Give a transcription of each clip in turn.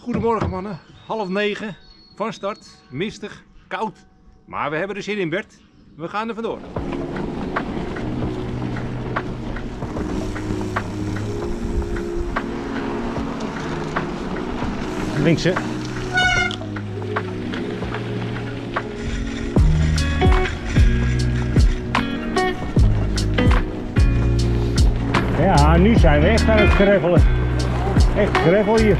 Goedemorgen mannen, 8:30 van start, mistig, koud. Maar we hebben er zin in, Bert. We gaan er vandoor. Links hè. Ja, nu zijn we echt aan het gravelen. Echt gravel hier.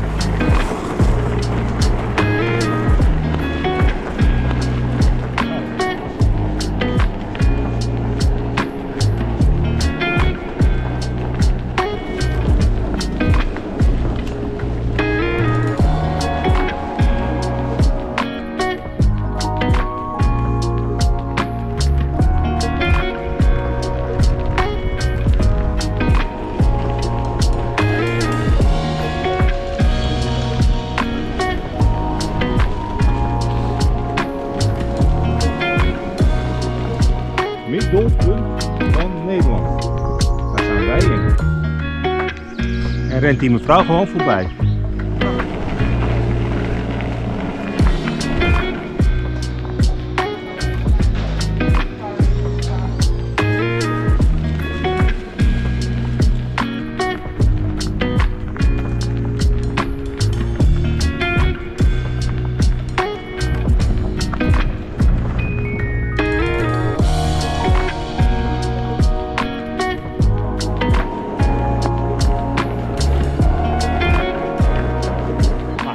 Middelpunt van Nederland. Daar zijn wij in. En rent die mevrouw gewoon voorbij.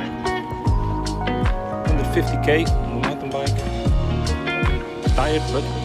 $50K on the mountain bike. Tired, but